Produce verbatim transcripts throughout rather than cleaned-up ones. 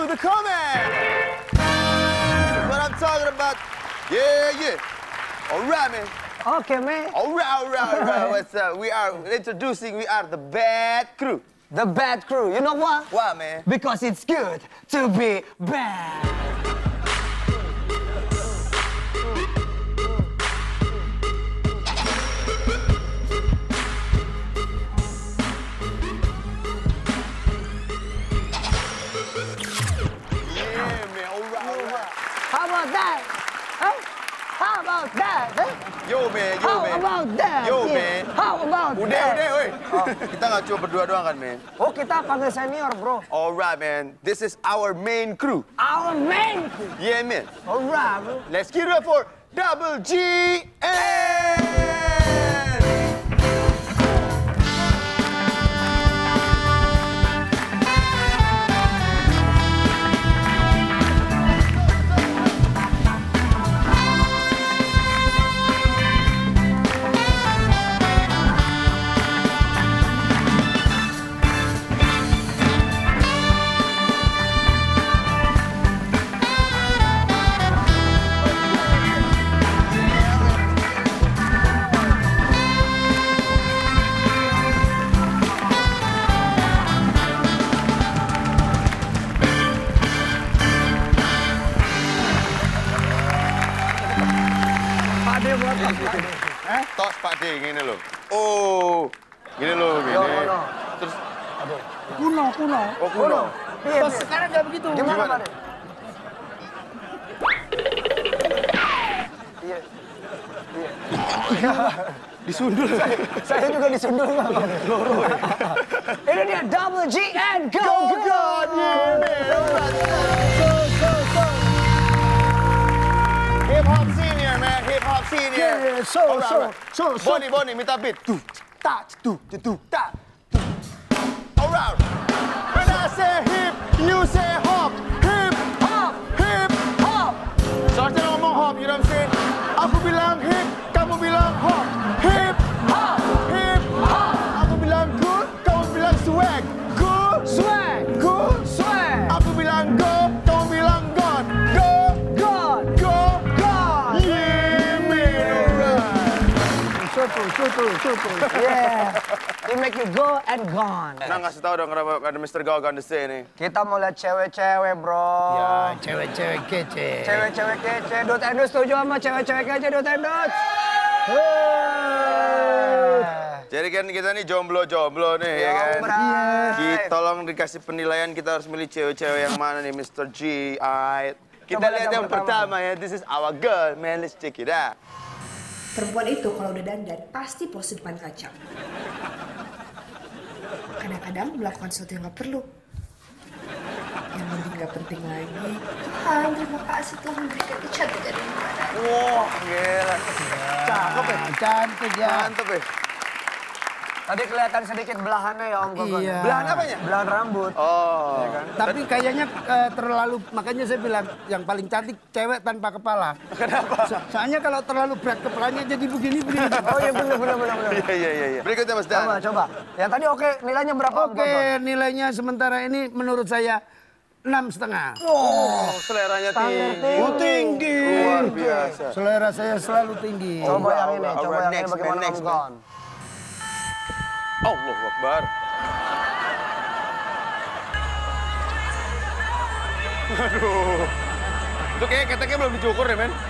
the comment. That's what I'm talking about. Yeah, yeah. All right, man. Okay, man. All right, all right, all right. What's up? We are introducing, we are the Bad Crew. The Bad Crew. You know what? Why, man? Because it's good to be bad. How about that? Huh? How about that? Huh? Yo, man, yo, How man. about that? Yo, Yeah. man. How about Udah, that? udah, woi. Kita nggak cuma berdua doang kan, man? Oh, kita panggil senior, bro. Alright, man. This is our main crew. Our main crew. Yeah, man. Alright, bro. Let's give it up for Double G N. Eh? Tos Pak D, gini loh. Oh, gini loh, gini. Yo, kuno. Terus, Kuno, kuno. oh kuno. Iya, Pas sekarang nggak begitu. Gimana, Pak? Iya. Iya. Disundul. Saya, saya juga disundul, Pak. Ini dia Double G N. Go, Go, go! go, yeah, man. So, so, so. Hip hop senior, man. Hip hop senior. Yeah, yeah, so, Alright, so, alright. so, so. Bonnie, Bonnie, minta beat. Tuh, tak, tuh, tuh, tuh, tak. Alright. When I say hip, you say hop. Hip, hop, hip, hop. Seharusnya ngomong hop, you know what I'm saying? Aku bilang hip, kamu bilang hop. Hip, hop, hip, hop. Aku bilang cool, kamu bilang swag. Cool, Swag! cool, Swag! Aku bilang go, kamu bilang gone. Go, God! go, God! yeah, man. Alright. Soto, soto, soto. Yeah. He make you go and gone. Nah, ngasih tahu dong kenapa ada mister Gagan di sini. Kita mau lihat cewek-cewek, bro. Ya, cewek-cewek kece. Cewek-cewek kece. Dut Endut setuju sama cewek-cewek kece, Dut Endut? Jadi kan kita nih jomblo-jomblo nih, ya kan? Jombray. Kita tolong dikasih penilaian, kita harus milih cewek-cewek yang mana nih, mister G. Alright. Kita Coba lihat yang yang pertama ya. This is our girl, man. Let's check it out. Perempuan itu kalau udah dandan pasti pose depan kaca. Kadang-kadang melakukan sesuatu yang gak perlu. Yang penting gak penting lagi. Tuhan, terima kasih telah memberikan kecantikan ini padaku. Wah, gila. Cakep ya? Cantik ya. Mantep ya? Tadi kelihatan sedikit belahannya ya, Om Gogon. Iya. Belahan apanya? Belahan rambut. Oh. Tapi kayaknya eh, terlalu, makanya saya bilang yang paling cantik cewek tanpa kepala. Kenapa? So- soalnya kalau terlalu berat kepalanya jadi begini-begini. Oh iya, bener, bener, bener. bener. Iya, iya, iya, iya. Berikutnya, Mas Dan. Coba, coba. Yang tadi oke, nilainya berapa, Om Oke, Gogon? nilainya sementara ini menurut saya enam setengah. Oh, seleranya Standar tinggi. Oh, tinggi. Luar biasa. Selera saya selalu tinggi. Oh. Coba yang ini, Alright, coba alright, yang ini next, bagaimana, man, next, Om Gogon? Allahu Akbar. Aduh. Itu kayak keteknya belum dicukur deh, men.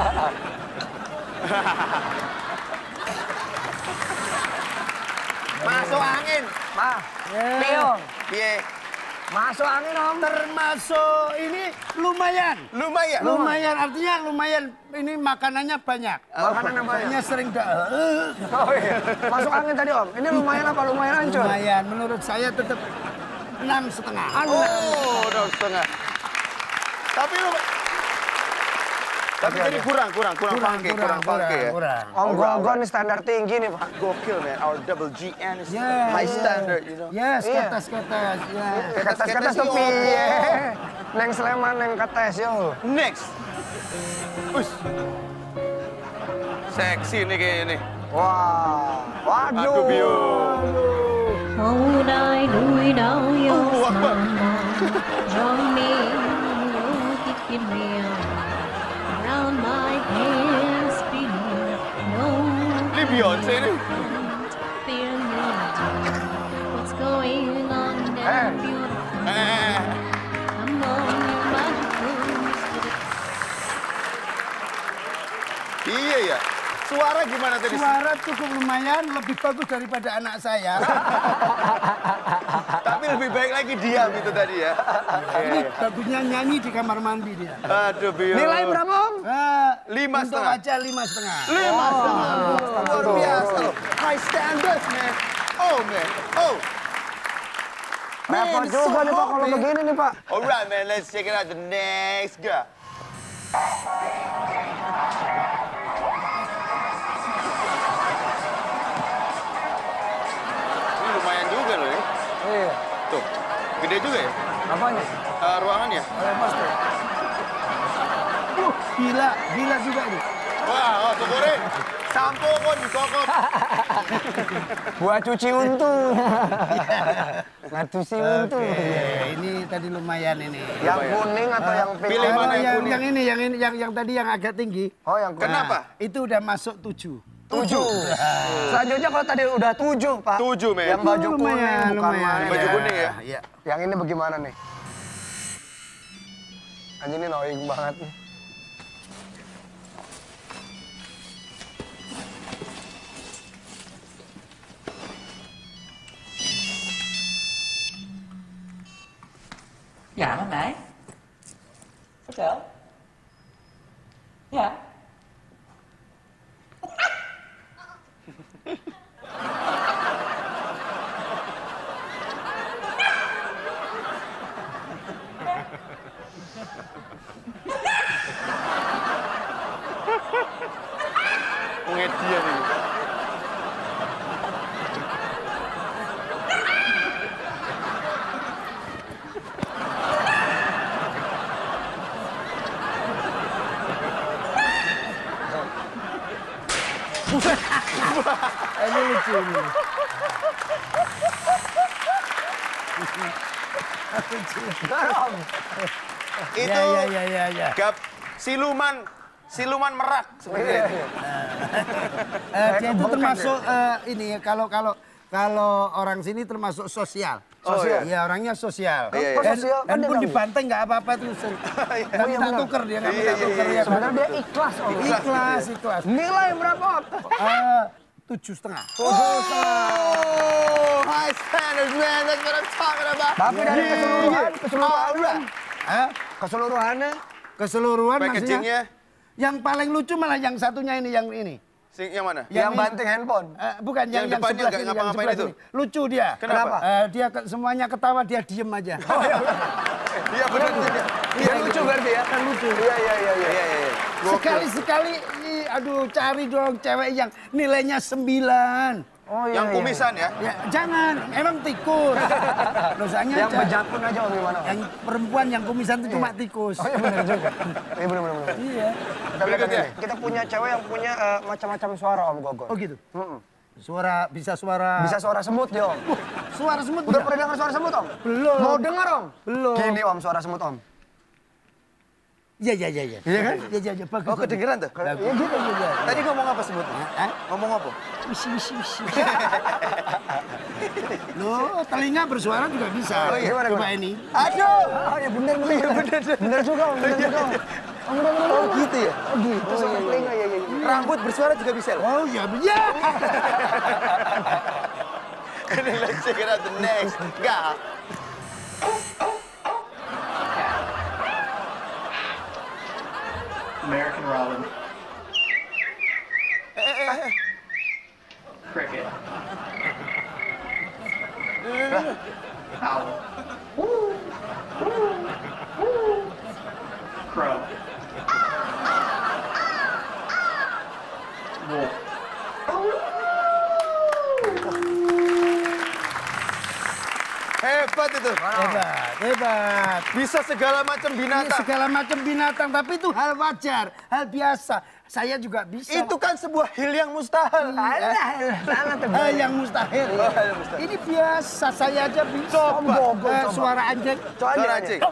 Masuk angin. Ma, Yeah. Pio, Piye? masuk angin, Om. Termasuk ini lumayan. Lumayan. Lumayan, artinya lumayan ini makanannya banyak. Makanan apa ya? Soalnya sering dah. Oh iya, masuk angin tadi, Om. Ini lumayan apa? Lumayan hancur? Lumayan, menurut saya tetap enam setengah. Oh, udah setengah. Tapi lu... Tapi Oke, tadi oke. kurang, kurang, kurang funky, kurang funky ya. kurang. Om Gogon ini standar tinggi nih, Pak. Gokil, man. Our double G N is Yeah, high yeah. standard, you know. Yes, Iya. ketas-ketas. Ya. Ketes-ketes tuh yo. piye. Neng Sleman, neng ketes, yo. Next. Us. Seksi nih kayaknya nih. Wah, waduh. Aduh, Bio. Hậu đại núi đau yêu Allahu Akbar. xa cho mi Beyonce ini. What's going on there, beautiful? Eh. Come on, you magical mystery. Iya ya. Suara gimana tadi? Suara cukup lumayan, lebih bagus daripada anak saya. Tapi lebih baik lagi diam itu tadi ya. Ini bagusnya nyanyi di kamar mandi dia. Aduh, Bio. Nilai berapa, Om? Eh, Lima untuk setengah. aja lima setengah. Lima setengah. Luar biasa loh. High standards, man. Oh, man. Oh. Repot it's juga so nih, Pak, hot, kalau man. begini nih, Pak. Alright, man. Let's check it out. The next guy. Ini lumayan juga loh ya. Iya. Tuh, gede juga ya Apanya? uh, ruangannya. Oh, pasti. Uh, gila, gila juga ini. Wah, oh, syukurin. Sampo kok dikokop. Buat cuci untung. Ngatusi untung. Oke, ini tadi lumayan ini. Yang kuning atau yang pink? Pilih Kalau mana yang yang, kuning? yang ini, yang ini, yang yang tadi yang agak tinggi. Oh, yang kuning. Kenapa? Itu udah masuk tujuh. Tujuh. Selanjutnya kalau tadi udah tujuh, Pak. Tujuh, men. Yang baju kuning, Lumayan, bukan lumayan. main. Baju kuning ya? Iya. Yang ini bagaimana nih? Anjing ini annoying banget nih. Dạ, hôm nãy. Có chở. Dạ. Pengedian ini. Ini lucu ini. Itu Ya, ya, ya, ya, ya. gap siluman siluman merak seperti itu. Eh, dia itu termasuk eh, ini ya, kalau kalau kalau orang sini termasuk sosial. Oh, iya. Iya, orangnya sosial. Iya, iya. Dan, Sosial kan dan dia pun ganggu. dibanting nggak apa-apa tuh. Nggak minta tuker dia, nggak Iya, minta iya, tuker iya. ya. Sebenarnya dia ikhlas, Om. Ikhlas, ikhlas. Nilai berapa, Om? Eh, tujuh setengah. Oh, high standards, man. That's what I'm talking about. Tapi dari keseluruhan, keseluruhan, Alright. Eh, keseluruhannya, keseluruhan Packagingnya, maksudnya. Yang paling lucu malah yang satunya ini, yang ini. sing- yang mana? yang ini- banting handphone. Eh, bukan yang, Yang yang, depannya sebelah nggak sini, yang ngapa-ngapain sebelah itu? sini. Lucu dia. Kenapa? Eh, dia ke- semuanya ketawa, dia diem aja. Iya benar juga. Iya, lucu berarti ya? Kan lucu. Iya, iya, iya, iya. Iya, iya, iya. Sekali-sekali, ih, aduh cari dong cewek yang nilainya sembilan. Oh, iya, Yang iya. kumisan ya? Ya, jangan, emang tikus. Dosanya Yang aja. pejakun aja, Om, gimana? Om? Yang perempuan yang kumisan itu cuma tikus. Oh, iya benar juga. Iya, benar, benar, benar. Iya. Kita lihat Berikutnya. ini. Kita punya cewek yang punya eh, macam-macam suara, Om Gogon. Oh gitu? Suara, bisa suara... Bisa suara semut dia, Om. Uh, suara semut Udah bisa? pernah dengar suara semut, Om? Belum. Mau dengar, Om? Belum. Gini, Om, suara semut, Om. Iya, iya, iya. Iya Iya kan? Iya, iya, iya, bagus. Oh, kedengeran tuh? Bagus. Iya, gitu, gitu. Tadi ngomong apa sebutnya? Hah? Ngomong apa? Wisi, wisi, wisi. Loh, telinga bersuara juga bisa. Oh, iya. Coba Gimana, ini. Aduh! Oh, ya benar, benar. benar, benar juga, Om. Benar juga, Om. Oh, benar, benar. Oh gitu ya? Oh, gitu. Suara telinga, ya, ya, ya. Rambut bersuara juga bisa loh. Oh, iya, iya. Let's check it out the next guy. American robin. Cricket. Owl. Crow. Wolf. Hebat itu. Hebat, hebat. Bisa segala macam Ini binatang. segala macam binatang, tapi itu hal wajar, hal biasa. Saya juga bisa. Itu kan sebuah hal yang mustahil. hal yang mustahil. hal yang mustahil. Ini biasa, saya aja bisa. Coba. Eh, suara anjing. Coba Suara aja. anjing.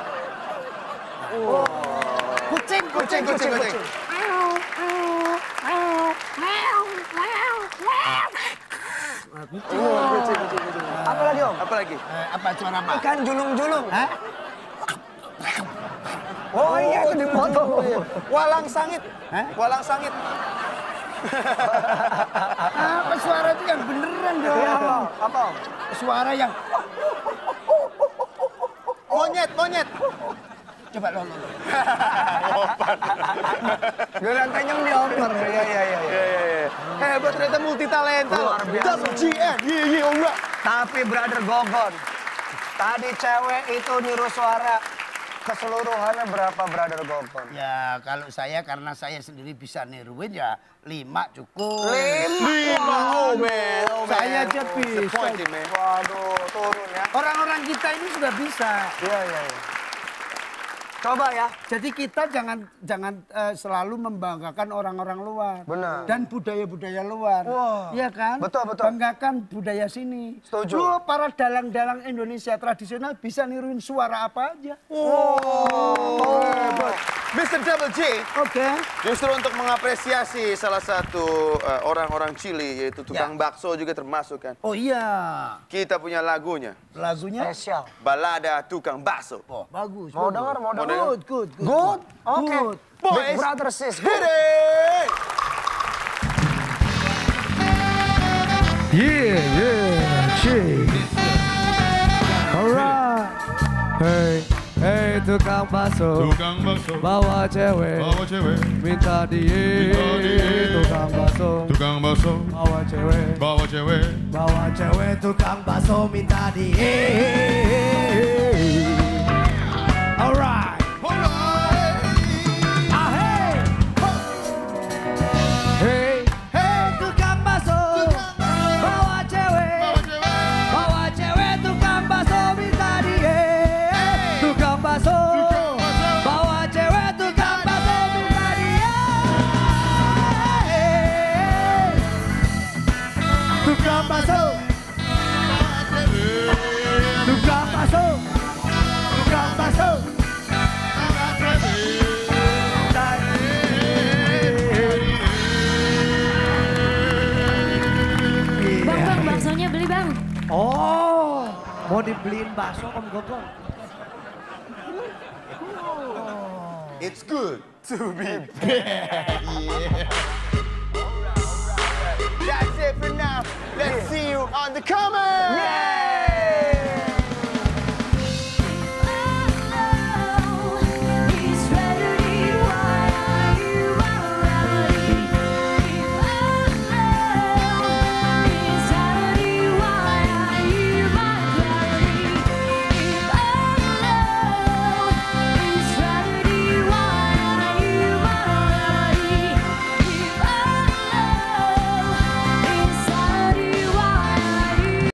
Kucing, Kucing, kucing, kucing. kucing. Oh, kucing, kucing, kucing. Apa lagi Om? Apa lagi? Eh, apa suara apa? Ikan julung-julung. Hah? Oh iya itu di foto. Walang sangit. Hah? Walang sangit. Apa suara itu yang beneran dong? Iya, apa? Apa? Suara yang Monyet, monyet. coba lo lo. lo. Durian penyong dioper. Iya, iya, iya. Iya, iya, iya. Hebat ternyata multi talenta. Luar biasa. Double G N. Iya, iya, alright. Tapi brother Gogon, tadi cewek itu niru suara keseluruhannya berapa brother Gogon? Ya kalau saya karena saya sendiri bisa niruin ya lima cukup. Lima, oh man, oh man. Saya aja bisa. Disappointing, man. Waduh, turun ya. Orang-orang kita ini sudah bisa. Iya, iya, iya. Coba ya. Jadi kita jangan jangan eh, selalu membanggakan orang-orang luar. Benar. Dan budaya-budaya luar. Wah. Iya kan? Betul, betul. Banggakan budaya sini. Setuju. Lu para dalang-dalang Indonesia tradisional bisa niruin suara apa aja. Oh, hebat. mister Double G, Oke. justru untuk mengapresiasi salah satu uh, orang-orang Chili, yaitu tukang bakso juga termasuk kan. Oh iya. Kita punya lagunya, Lagunya Spesial. Balada Tukang Bakso. oh, bagus. Mau bagus. dengar, mau dengar. Good, good, good. Good? Oke. Good. Big Boys, brother sis. hit it! Yeah, yeah, chick. Alright. Hey, hey tukang bakso, Tukang bakso, bawa cewek, bawa cewek, minta diet. Minta diet. Tukang bakso, tukang bakso, bawa cewek, bawa cewek, bawa cewek. Tukang bakso minta diet. Alright. Ah, hey. Hey, hey tukang bakso, bawa cewek, bawa cewek. Tukang bakso minta diet. Tukang bakso, bawa cewek. Tukang bakso minta diet. Tukang bakso, tukang bakso, tukang bakso. Bang, bang, baksonya beli bang. Oh, mau dibeliin bakso Om Gogon? It's good to be back. Yeah. That's it for now. Let's see you on the comment.